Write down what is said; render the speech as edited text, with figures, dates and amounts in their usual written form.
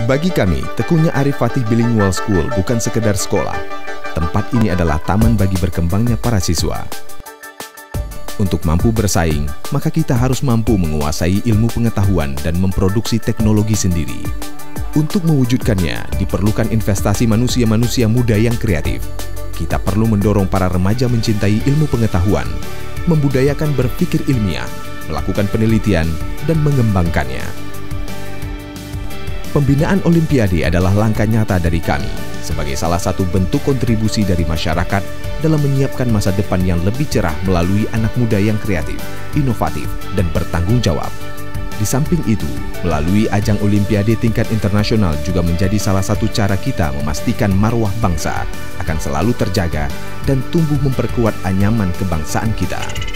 Bagi kami, Tekunya Arif Fatih Bilingual School bukan sekedar sekolah. Tempat ini adalah taman bagi berkembangnya para siswa. Untuk mampu bersaing, maka kita harus mampu menguasai ilmu pengetahuan dan memproduksi teknologi sendiri. Untuk mewujudkannya, diperlukan investasi manusia-manusia muda yang kreatif. Kita perlu mendorong para remaja mencintai ilmu pengetahuan, membudayakan berpikir ilmiah, melakukan penelitian, dan mengembangkannya. Pembinaan Olimpiade adalah langkah nyata dari kami sebagai salah satu bentuk kontribusi dari masyarakat dalam menyiapkan masa depan yang lebih cerah melalui anak muda yang kreatif, inovatif, dan bertanggung jawab. Di samping itu, melalui ajang Olimpiade tingkat internasional juga menjadi salah satu cara kita memastikan marwah bangsa akan selalu terjaga dan tumbuh memperkuat anyaman kebangsaan kita.